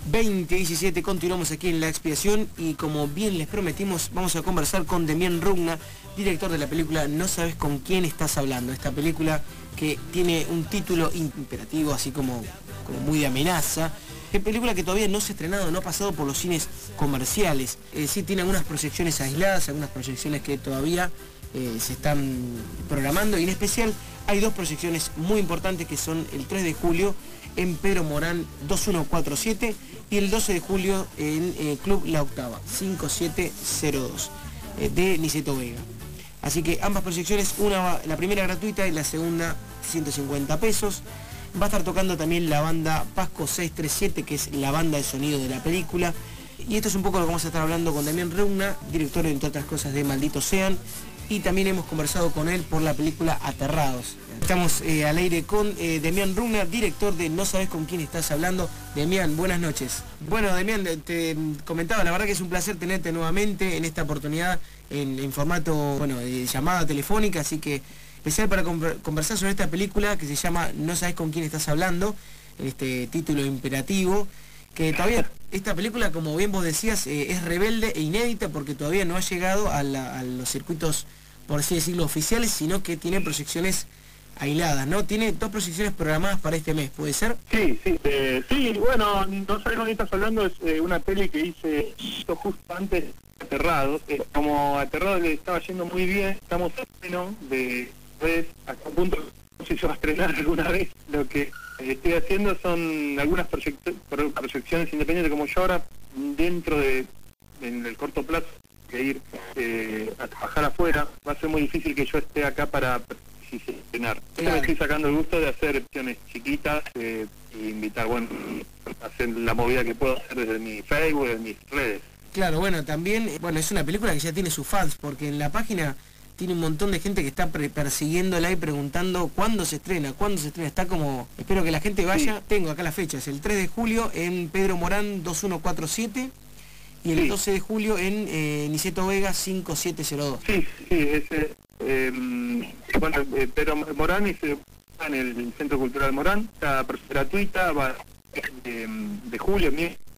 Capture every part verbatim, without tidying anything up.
veinte diecisiete, continuamos aquí en La Expiación y como bien les prometimos, vamos a conversar con Demián Rugna, director de la película No sabes con quién estás hablando. Esta película que tiene un título imperativo, así como, como muy de amenaza. Es película que todavía no se ha estrenado, no ha pasado por los cines comerciales. Eh, sí tiene algunas proyecciones aisladas, algunas proyecciones que todavía eh, se están programando, y en especial hay dos proyecciones muy importantes que son el tres de julio en Pedro Morán dos mil ciento cuarenta y siete y el doce de julio en eh, Club La Octava cinco siete cero dos eh, de Niceto Vega. Así que ambas proyecciones, una la primera gratuita y la segunda ciento cincuenta pesos. Va a estar tocando también la banda Pasco seiscientos treinta y siete, que es la banda de sonido de la película. Y esto es un poco lo que vamos a estar hablando con Demián Rugna, director, entre otras cosas, de Malditos Sean. Y también hemos conversado con él por la película Aterrados. Estamos eh, al aire con eh, Demián Rugna, director de No sabes con quién estás hablando. Demián, buenas noches. Bueno, Demián, te comentaba, la verdad que es un placer tenerte nuevamente en esta oportunidad en, en formato, bueno, de llamada telefónica, así que especial para conversar sobre esta película que se llama No sabes con quién estás hablando, este título imperativo, que todavía esta película, como bien vos decías, eh, es rebelde e inédita porque todavía no ha llegado a, la, a los circuitos, por así decirlo, oficiales, sino que tiene proyecciones aisladas, ¿no? Tiene dos proyecciones programadas para este mes, ¿puede ser? Sí, sí, eh, sí, bueno, No sabes con quién estás hablando, es eh, una peli que hice justo antes de Aterrados. Eh, como Aterrados le estaba yendo muy bien, estamos a pleno de vez, hasta un punto no sé si se va a estrenar alguna vez. Lo que eh, estoy haciendo son algunas proyec proyecciones independientes, como yo ahora, dentro de, en el corto plazo, que ir eh, a trabajar afuera, va a ser muy difícil que yo esté acá para estrenar. Claro. Me estoy sacando el gusto de hacer opciones chiquitas eh, e invitar, bueno, a hacer la movida que puedo hacer desde mi Facebook, desde mis redes. Claro, bueno, también, bueno, es una película que ya tiene sus fans, porque en la página tiene un montón de gente que está persiguiéndola y preguntando cuándo se estrena, cuándo se estrena. Está como, espero que la gente vaya. Sí. Tengo acá las fechas, el tres de julio en Pedro Morán dos mil ciento cuarenta y siete y el sí. doce de julio en eh, Niceto Vega cinco siete cero dos. Sí, sí, ese, eh, bueno, eh, Pedro Morán es en el Centro Cultural Morán, está gratuita, va de, de julio,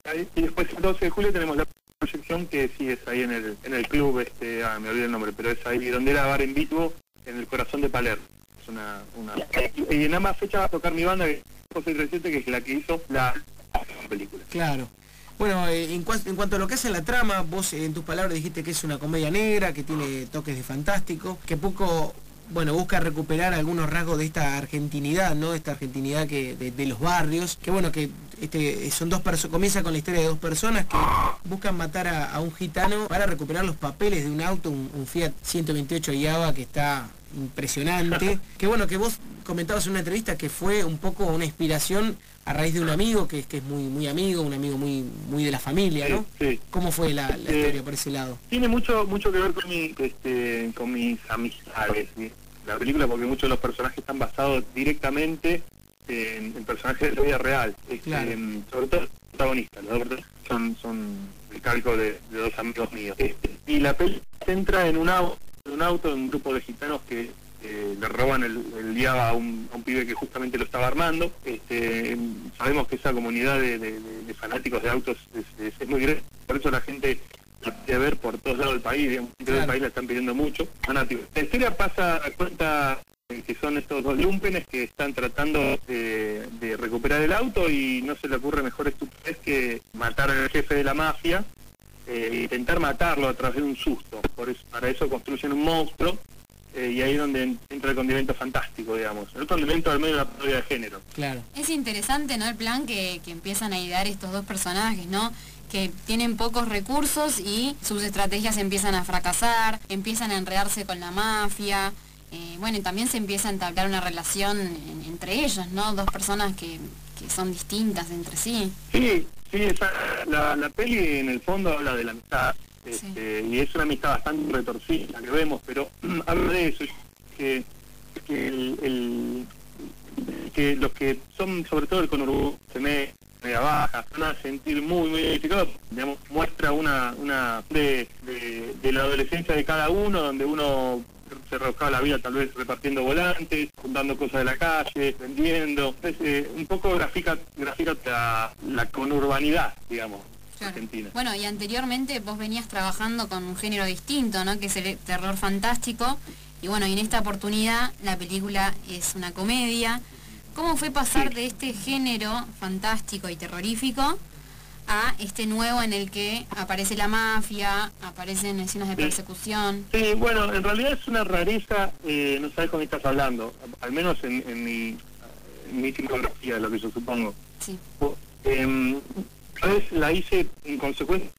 y después el doce de julio tenemos la proyección que sí es ahí en el en el club, este ah, me olvidé el nombre, pero es ahí donde era Bar en Vivo, en el corazón de Palermo. Es una, una... Y en ambas fechas va a tocar mi banda, que es seiscientos treinta y siete, que es la que hizo la película. Claro. Bueno, eh, en, cu en cuanto a lo que hace la trama, vos eh, en tus palabras dijiste que es una comedia negra, que tiene toques de fantástico, que poco, bueno, busca recuperar algunos rasgos de esta argentinidad, ¿no? Esta argentinidad que de, de los barrios, que bueno, que este son dos personas, comienza con la historia de dos personas que buscan matar a, a un gitano para recuperar los papeles de un auto, un, un Fiat ciento veintiocho Iaba que está impresionante. Que bueno, que vos comentabas en una entrevista que fue un poco una inspiración a raíz de un amigo que, que es muy muy amigo, un amigo muy muy de la familia, ¿no? Sí, sí. ¿Cómo fue la, la eh, historia por ese lado? Tiene mucho mucho que ver con mi este con mis amistades, ¿sí? La película, porque muchos de los personajes están basados directamente en, en personajes de la vida real. Este, claro. en, sobre todo los protagonistas, los dos son, son el calco de, de dos amigos míos. Este, y la película se centra en un auto, en un auto, en un grupo de gitanos que eh, le roban el, el día a un, a un pibe que justamente lo estaba armando. Este, sabemos que esa comunidad de, de, de fanáticos de autos es, es, es muy grande, por eso la gente la puede ver por todos lados del país, digamos, en todo el país la están pidiendo mucho, fanáticos. La historia pasa a cuenta que son estos dos lumpenes que están tratando de, de recuperar el auto y no se le ocurre mejor estupidez que matar al jefe de la mafia eh, e intentar matarlo a través de un susto. Por eso, para eso construyen un monstruo eh, y ahí es donde entra el condimento fantástico, digamos. El otro elemento al medio de la parodia de género. Claro. Es interesante, ¿no? El plan que, que empiezan a idear estos dos personajes, ¿no? Que tienen pocos recursos y sus estrategias empiezan a fracasar, empiezan a enredarse con la mafia. Eh, bueno, y también se empieza a entablar una relación en, entre ellos, ¿no? Dos personas que, que son distintas entre sí. Sí, sí, esa, la, la peli en el fondo habla de la amistad, este, sí. Y es una amistad bastante retorcida que vemos, pero habla de eso, que, que, el, el, que los que son, sobre todo el conurbano, se me media baja, van a sentir muy, muy identificados, digamos, muestra una, una de, de, de la adolescencia de cada uno, donde uno se rebuscaba la vida tal vez repartiendo volantes, juntando cosas de la calle, vendiendo. Entonces, eh, un poco grafica, grafica la, la conurbanidad, digamos. Claro. Argentina. Bueno, y anteriormente vos venías trabajando con un género distinto, ¿no? Que es el terror fantástico. Y bueno, y en esta oportunidad la película es una comedia. ¿Cómo fue pasar sí. de este género fantástico y terrorífico a este nuevo en el que aparece la mafia, aparecen escenas de persecución? Sí, sí, bueno, en realidad es una rareza, eh, no sabes con qué estás hablando, al menos en, en mi, en mi filmografía, lo que yo supongo. Sí. Eh, vez la hice en consecuencia,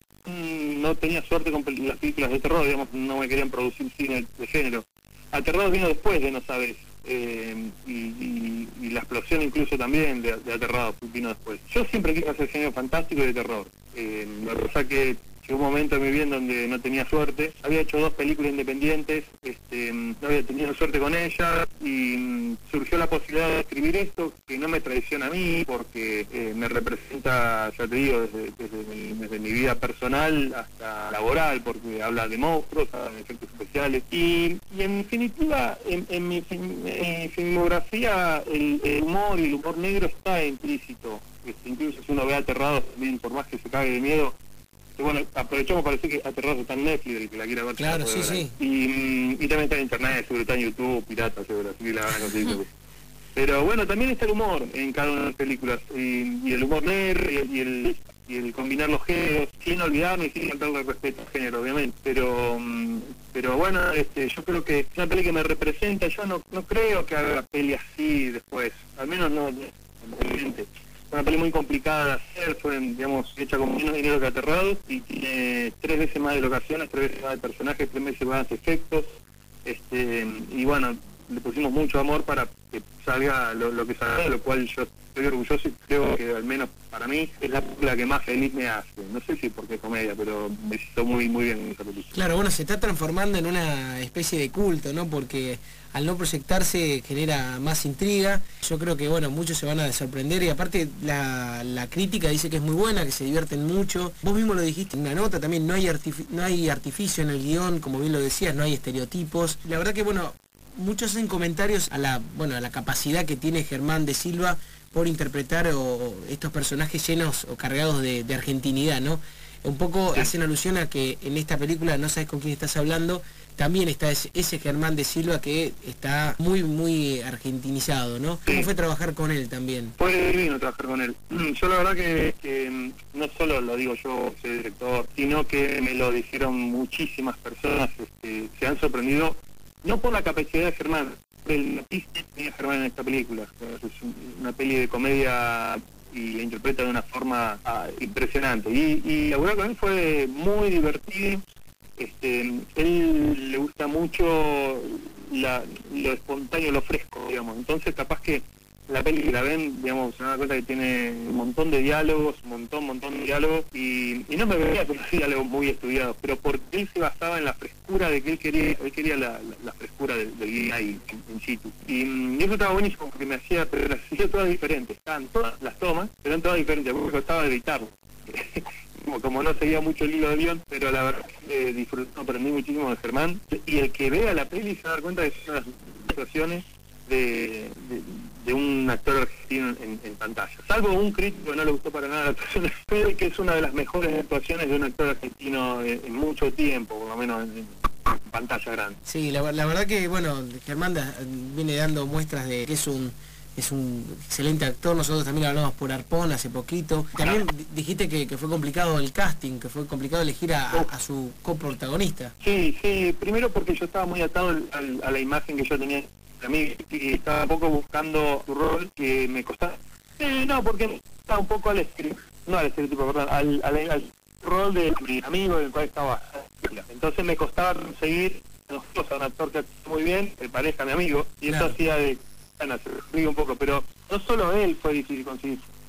no tenía suerte con las películas de terror, digamos, no me querían producir cine de género. Aterrados vino después de No Sabes, eh, y, y, y la explosión incluso también de, de Aterrados vino después. Yo siempre quise hacer género fantástico y de terror. Eh, la verdad que llegó un momento en mi vida en donde no tenía suerte. Había hecho dos películas independientes, este, no había tenido suerte con ellas y um, surgió la posibilidad de escribir esto, que no me traiciona a mí, porque eh, me representa, ya te digo, desde, desde, mi, desde mi vida personal hasta laboral, porque habla de monstruos, habla de efectos especiales. Y, y en definitiva, en, en, mi, en mi filmografía, el, el humor y el humor negro está implícito. Este, incluso si uno ve Aterrados, también por más que se cague de miedo, bueno, aprovechamos para decir que Aterrados está en Netflix, el que la quiera ver. Claro, sí, sí. Y, y también está en internet, seguro está en YouTube, pirata, seguro, así que la van a conseguir. Pero bueno, también está el humor en cada una de las películas, y, y el humor negro, y, y, el, y el combinar los géneros, sin olvidarme y sin faltarle respeto al género, obviamente. Pero pero bueno, este, yo creo que es una peli que me representa, yo no, no creo que haga peli así después, al menos no, obviamente. Una peli muy complicada de hacer, fue, digamos, hecha con menos dinero que Aterrados y tiene tres veces más de locaciones, tres veces más de personajes, tres veces más de efectos, este, y bueno, le pusimos mucho amor para que salga lo, lo que salga, de lo cual yo estoy orgulloso y creo que al menos para mí es la película que más feliz me hace. No sé si porque es comedia, pero me hizo muy muy bien esa película. Claro, bueno, se está transformando en una especie de culto, ¿no? Porque al no proyectarse genera más intriga. Yo creo que, bueno, muchos se van a sorprender y aparte la, la crítica dice que es muy buena, que se divierten mucho. Vos mismo lo dijiste en una nota, también no hay, artific- no hay artificio en el guión, como bien lo decías, no hay estereotipos. La verdad que, bueno, muchos hacen comentarios a la, bueno, a la capacidad que tiene Germán de Silva por interpretar o, o estos personajes llenos o cargados de, de argentinidad, ¿no? Un poco sí. Hacen alusión a que en esta película, no sabes con quién estás hablando, también está ese, ese Germán de Silva que está muy, muy argentinizado, ¿no? ¿Cómo sí. fue trabajar con él también? Fue divino trabajar con él. Yo la verdad que, que no solo lo digo yo, soy director, sino que me lo dijeron muchísimas personas, este, se han sorprendido, no por la capacidad de Germán, el artista que tenía Germán en esta película. Es una peli de comedia y la interpreta de una forma ah, impresionante. Y, y laburar con él fue muy divertido. Este, él le gusta mucho la, lo espontáneo, lo fresco, digamos. Entonces, capaz que la peli que la ven, digamos, se dan cuenta que tiene un montón de diálogos, un montón, montón de diálogos, y, y no me veía con los diálogos muy estudiados, pero porque él se basaba en la frescura de que él quería, él quería la, la, la frescura del, del guion ahí, en, en situ. Y, y eso estaba buenísimo porque me hacía, pero las hacía todas diferentes, estaban todas las tomas, pero eran todas diferentes, porque costaba editarlo. Como, como no seguía mucho el hilo de guión, pero la verdad que eh, disfruté, aprendí muchísimo de Germán, y el que vea la peli se va a dar cuenta de que son las situaciones de, de, de un actor argentino en, en pantalla. Salvo un crítico que no le gustó para nada la actuación, pero que es una de las mejores actuaciones de un actor argentino en, en mucho tiempo, por lo menos en, en pantalla grande. Sí, la, la verdad que, bueno, Germán da, viene dando muestras de que es un es un excelente actor. Nosotros también hablamos por Arpón hace poquito. También dijiste que, que fue complicado el casting, que fue complicado elegir a, a, a su coprotagonista. Sí, sí, primero porque yo estaba muy atado al, al, a la imagen que yo tenía a mí y estaba un poco buscando su rol que me costaba. Eh, no, porque estaba un poco al estereotipo, no al estereotipo, perdón, al, al, al rol de mi amigo del cual estaba. Entonces me costaba conseguir a un actor que actúa muy bien, que parezca mi amigo, y claro. Eso hacía de, bueno, se ríe un poco, pero no solo él fue difícil conseguir,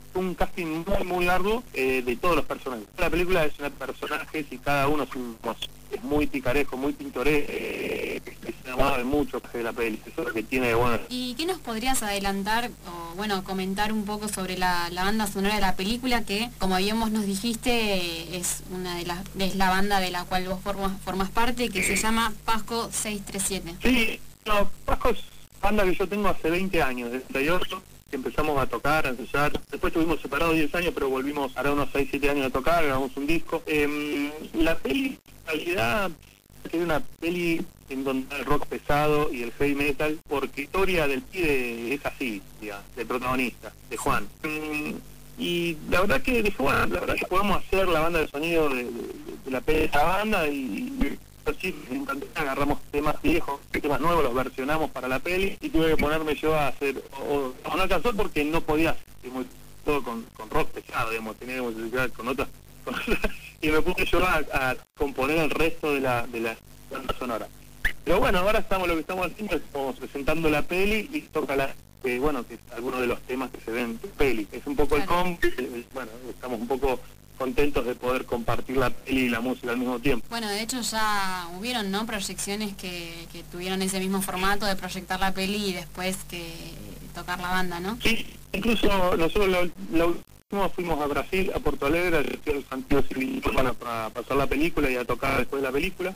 un casting muy muy largo eh, de todos los personajes. La película es una personajes y cada uno es, un, es muy picaresco, muy pintoresco, eh, se enamora de mucho de la peli, eso es lo que tiene de bueno. ¿Y qué nos podrías adelantar o bueno comentar un poco sobre la, la banda sonora de la película, que como habíamos nos dijiste es una de las es la banda de la cual vos formas, formas parte, que se llama Pasco seiscientos treinta y siete? Sí, no, Pasco es banda que yo tengo hace veinte años, desde treinta y ocho, que empezamos a tocar, a ensayar. Después estuvimos separados diez años, pero volvimos ahora unos seis siete años a tocar, grabamos un disco. Eh, la peli, en realidad, tiene una peli en donde el rock pesado y el heavy metal, porque la historia del pibe es así, digamos, del protagonista, de Juan. Eh, y la verdad que dije, bueno, la verdad que podemos hacer la banda de sonido de, de, de la peli de esa banda y... y sí, agarramos temas viejos, temas nuevos, los versionamos para la peli y tuve que ponerme yo a hacer, o, o no alcanzó porque no podía hacer todo con, con rock pesado, digamos, teníamos que llegar con otras, con otras, y me puse yo a, a componer el resto de la de la banda sonora. Pero bueno, ahora estamos, lo que estamos haciendo es estamos presentando la peli y toca la, que bueno, que es algunos de los temas que se ven en peli, es un poco el comp, bueno, estamos un poco contentos de poder compartir la peli y la música al mismo tiempo. Bueno, de hecho ya hubieron, ¿no?, proyecciones que, que tuvieron ese mismo formato de proyectar la peli y después que tocar la banda, ¿no? Sí, incluso nosotros la, la última fuimos a Brasil, a Porto Alegre, a el Santiago Civil para, para pasar la película y a tocar después de la película.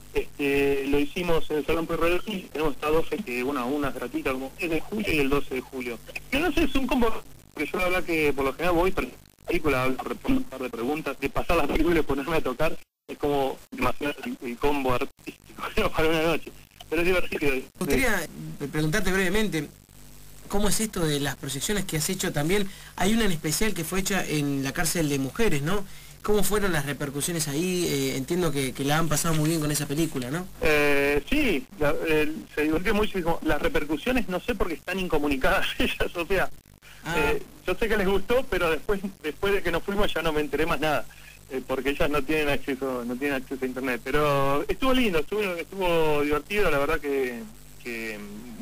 Este, lo hicimos en el Salón Perro y tenemos esta doce que, bueno, una es gratuita, como el de julio y el doce de julio. Yo no sé, es un combo, porque yo la verdad que por lo general voy para película, respondo un par de preguntas, de pasar las películas y ponerme a tocar, es como demasiado el, el combo artístico para una noche, pero es divertido. Me gustaría preguntarte brevemente, ¿cómo es esto de las proyecciones que has hecho también? Hay una en especial que fue hecha en la cárcel de mujeres, ¿no? ¿Cómo fueron las repercusiones ahí? Eh, entiendo que, que la han pasado muy bien con esa película, ¿no? Eh, sí, la, eh, se divirtió mucho. Las repercusiones no sé porque están incomunicadas ellas, o sea, ah. eh, yo sé que les gustó, pero después después de que nos fuimos ya no me enteré más nada, eh, porque ellas no tienen acceso no tienen acceso a internet. Pero estuvo lindo, estuvo, estuvo divertido, la verdad que, que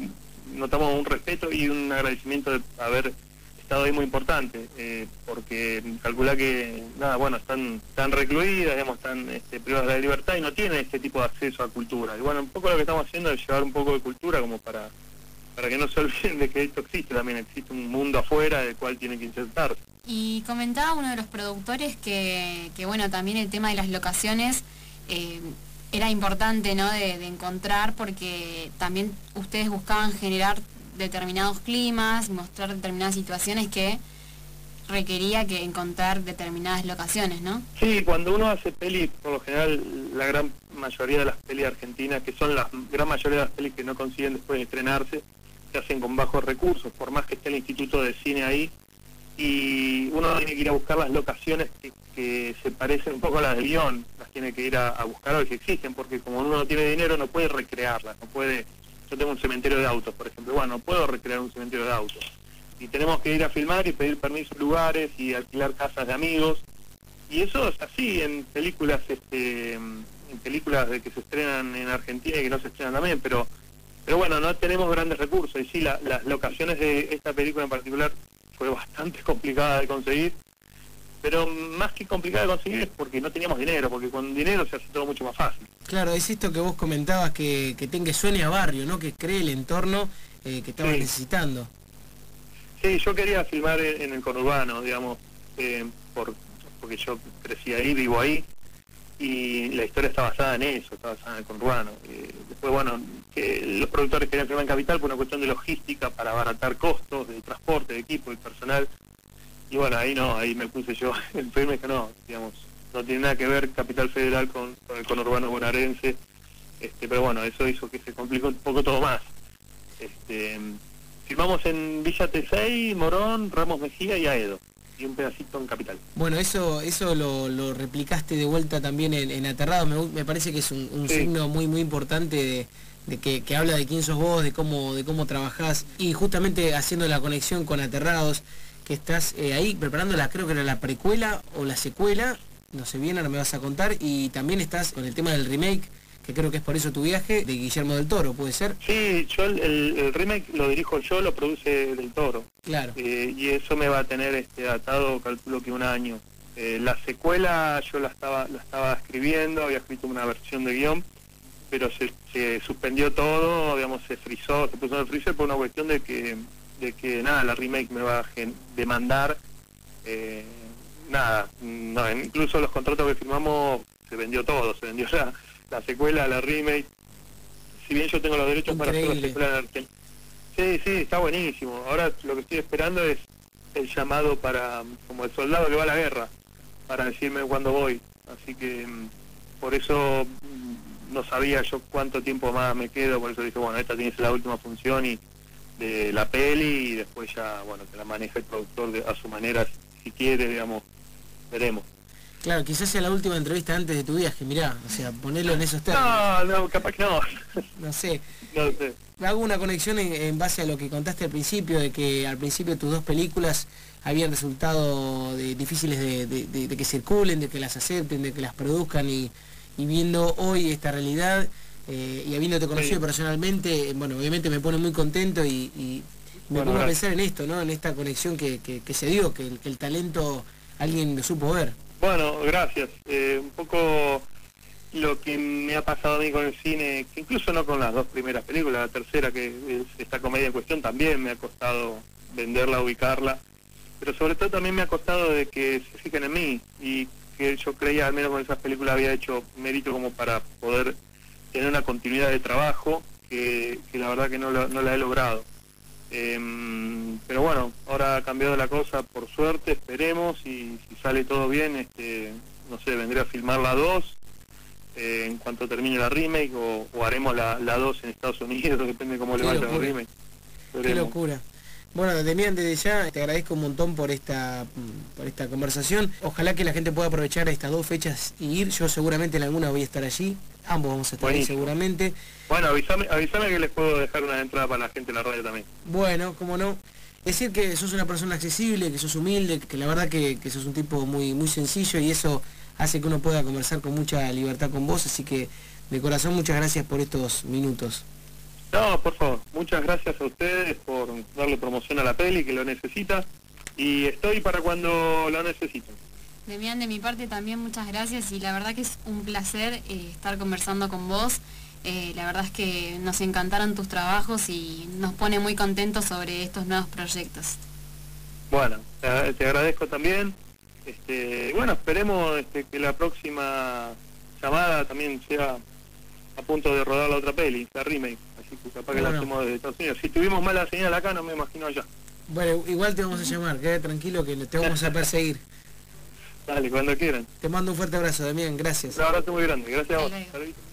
notamos un respeto y un agradecimiento de haber estado ahí muy importante, eh, porque calcula que, nada, bueno, están, están recluidas, digamos, están este, privadas de la libertad y no tienen este tipo de acceso a cultura. Y bueno, un poco lo que estamos haciendo es llevar un poco de cultura como para, para que no se olviden de que esto existe también, existe un mundo afuera del cual tienen que insertarse. Y comentaba uno de los productores que, que bueno, también el tema de las locaciones eh, era importante, ¿no?, de, de encontrar, porque también ustedes buscaban generar determinados climas, mostrar determinadas situaciones que requería que encontrar determinadas locaciones, ¿no? Sí, cuando uno hace pelis, por lo general, la gran mayoría de las pelis argentinas, que son la gran mayoría de las pelis que no consiguen después de estrenarse, se hacen con bajos recursos, por más que esté el Instituto de Cine ahí, y uno tiene que ir a buscar las locaciones que, que se parecen un poco a las del guión, las tiene que ir a, a buscar a ver si existen, porque como uno no tiene dinero no puede recrearlas, no puede... Yo tengo un cementerio de autos, por ejemplo. Bueno, no puedo recrear un cementerio de autos. Y tenemos que ir a filmar y pedir permiso en lugares y alquilar casas de amigos. Y eso es así en películas, este, en películas de que se estrenan en Argentina y que no se estrenan también. Pero, pero bueno, no tenemos grandes recursos. Y sí, la, las locaciones de esta película en particular fue bastante complicada de conseguir. Pero más que complicada de conseguir es porque no teníamos dinero, porque con dinero se hace todo mucho más fácil. Claro, es esto que vos comentabas, que, que, ten, que suene a barrio, ¿no?, que cree el entorno eh, que estabas sí. necesitando. Sí, yo quería filmar en, en el conurbano, digamos, eh, por, porque yo crecí ahí, vivo ahí, y la historia está basada en eso, está basada en el conurbano. Eh, después, bueno, que los productores querían filmar en Capital por una cuestión de logística, para abaratar costos de transporte, de equipo y personal. Y bueno, ahí no, ahí me puse yo el firme que no, digamos, no tiene nada que ver Capital Federal con, con el conurbano bonaerense, este, pero bueno, eso hizo que se complicó un poco todo más. Este, filmamos en Villa Tesey, Morón, Ramos Mejía y Aedo, y un pedacito en Capital. Bueno, eso eso lo, lo replicaste de vuelta también en, en Aterrados, me, me parece que es un, un sí. signo muy muy importante de, de que, que habla de quién sos vos, de cómo, de cómo trabajás, y justamente haciendo la conexión con Aterrados, que estás eh, ahí preparando la, creo que era la precuela o la secuela, no sé bien, ahora me vas a contar, y también estás con el tema del remake, que creo que es Por eso tu viaje, de Guillermo del Toro, ¿puede ser? Sí, yo el, el, el remake lo dirijo yo, lo produce Del Toro. Claro. Eh, y eso me va a tener este atado, calculo que un año. Eh, la secuela yo la estaba la estaba escribiendo, había escrito una versión de guión, pero se, se suspendió todo, digamos, se frizó, se puso en el freezer por una cuestión de que, de que nada, la remake me va a gen demandar, eh, nada, no, incluso los contratos que firmamos se vendió todo, se vendió la, la secuela, la remake, si bien yo tengo los derechos Increíble. para hacer la secuela en Argentina. Sí, sí, está buenísimo. Ahora lo que estoy esperando es el llamado para, como el soldado que va a la guerra, para decirme cuándo voy. Así que por eso no sabía yo cuánto tiempo más me quedo, por eso dije, bueno, esta tiene que ser la última función y de la peli, y después ya, bueno, que la maneje el productor de, a su manera, si quiere, digamos, veremos. Claro, quizás sea la última entrevista antes de tu viaje, mirá, o sea, ponelo en esos términos. No, no, capaz que no. No sé. No sé. Hago una conexión en, en base a lo que contaste al principio, de que al principio tus dos películas habían resultado de, difíciles de, de, de, de que circulen, de que las acepten, de que las produzcan, y, y viendo hoy esta realidad, eh, y habiéndote conocido sí. personalmente, bueno, obviamente me pone muy contento y, y me bueno, pongo a pensar en esto, ¿no? En esta conexión que, que, que se dio, que el, que el talento alguien lo supo ver. Bueno, gracias. Eh, un poco lo que me ha pasado a mí con el cine, que incluso no con las dos primeras películas, la tercera, que es esta comedia en cuestión, también me ha costado venderla, ubicarla, pero sobre todo también me ha costado de que se fijen en mí, y que yo creía, al menos con esas películas, había hecho mérito como para poder tener una continuidad de trabajo, que, que la verdad que no, lo, no la he logrado. Eh, pero bueno, ahora ha cambiado la cosa, por suerte, esperemos, y si sale todo bien, este, no sé, vendré a filmar la dos eh, en cuanto termine la remake, o, o haremos la, la dos en Estados Unidos, depende cómo le vaya la remake. Veremos. Qué locura. Bueno, Demián, desde ya te agradezco un montón por esta por esta conversación. Ojalá que la gente pueda aprovechar estas dos fechas y ir. Yo seguramente en alguna voy a estar allí. Ambos vamos a estar Buenísimo. ahí seguramente. Bueno, avísame, avísame que les puedo dejar una entrada para la gente en la radio también. Bueno, cómo no. Decir que sos una persona accesible, que sos humilde, que la verdad que, que sos un tipo muy, muy sencillo, y eso hace que uno pueda conversar con mucha libertad con vos. Así que de corazón muchas gracias por estos minutos. No, por favor, muchas gracias a ustedes por darle promoción a la peli, que lo necesita, y estoy para cuando lo necesiten. Demián, de mi parte también muchas gracias, y la verdad que es un placer eh, estar conversando con vos. Eh, la verdad es que nos encantaron tus trabajos y nos pone muy contentos sobre estos nuevos proyectos. Bueno, te, te agradezco también. Este, bueno, esperemos este, que la próxima llamada también sea a punto de rodar la otra peli, la remake. Así que capaz que bueno. la hacemos desde Estados Unidos. Si tuvimos mala señal acá, no me imagino allá. Bueno, igual te vamos a llamar, quédate tranquilo que te vamos a perseguir. Dale, cuando quieran. Te mando un fuerte abrazo, Damián, gracias. Un abrazo muy grande, gracias a vos.